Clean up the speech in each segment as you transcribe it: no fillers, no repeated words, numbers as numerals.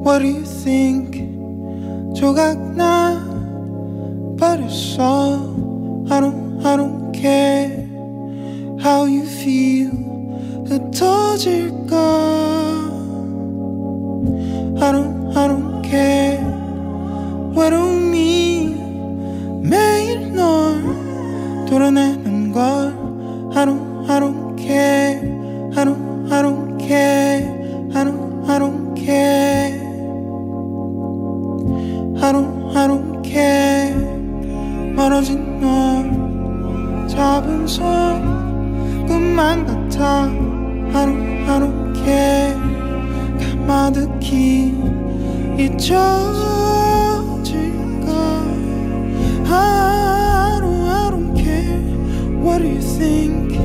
What do you think? 조각나 버렸어. I don't care how you feel. 흩어질까? I don't care. 외로움이 매일 널 도려내는 걸. I don't care. I don't care. I don't care. I don't care. 멀어진 널 잡은 손 꿈만 같아. I don't care. 가마득히 잊혀질까? I don't care. What do you think?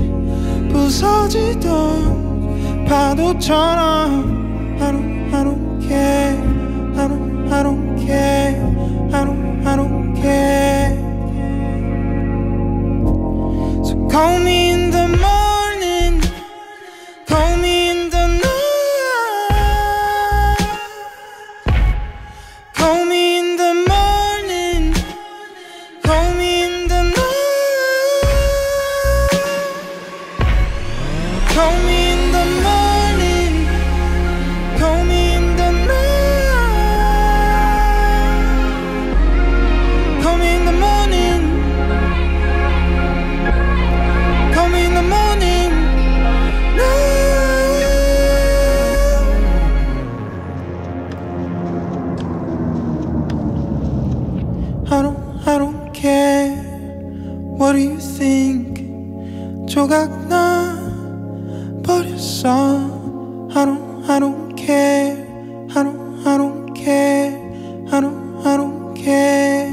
부서지던 파도처럼 I don't care. I don't care. I don't care. So call me in the morning, call me in the night, call me in the morning, call me in the night, call me in the morning, call me in the night, call me in the morning, call me in the morning now. I don't care. What do you think? 조각나 버렸어. I don't care. I don't care. I don't care.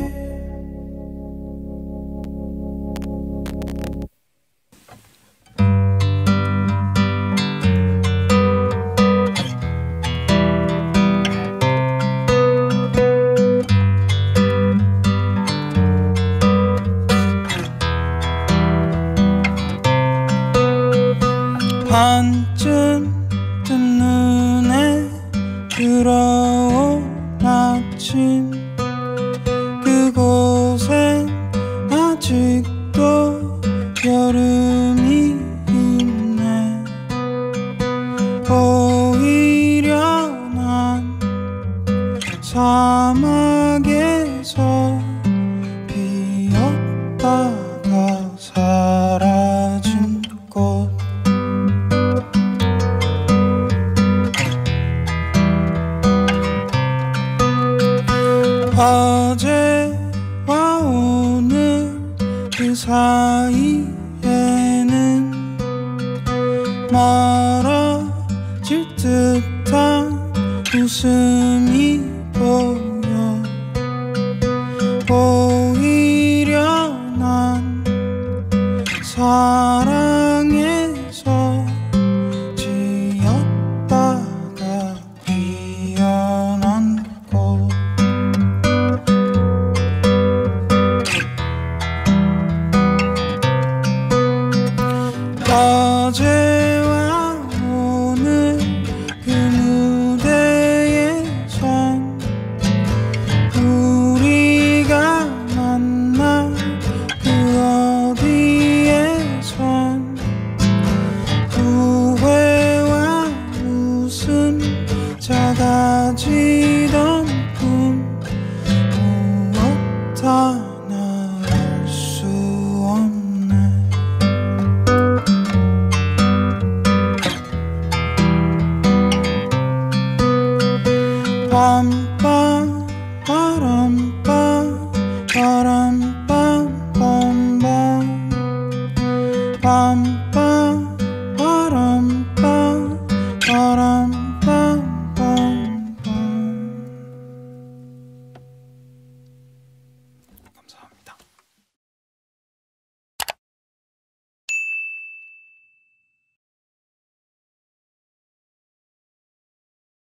반쯤 뜬 눈에 들어온 아침, 그곳엔 아직도 여름이 있네. 오히려 난 사막에서 피었다가 사라진 꽃. 어제와 오늘 그 사이에는 멀어질 듯한 웃음이 보여. 오히려 난 사랑해서 지었다가 피어난 꽃. 어제와 오늘 그 무대에선 우리가 만나 그 어디에선 후회와 웃음 작아지던 꿈 무엇 하나 알 수 없네. 밤바람